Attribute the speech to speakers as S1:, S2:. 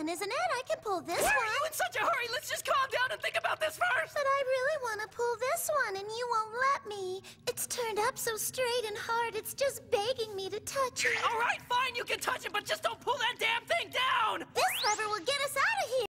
S1: one, isn't it? I can pull this
S2: Why
S1: one.
S2: are you in such a hurry? Let's just calm down and think about this first!
S1: But I really want to pull this one, and you won't let me. It's turned up so straight and hard, it's just begging me to touch it.
S2: All right, fine, you can touch it, but just don't pull that damn thing down!
S1: This lever will get us out of here.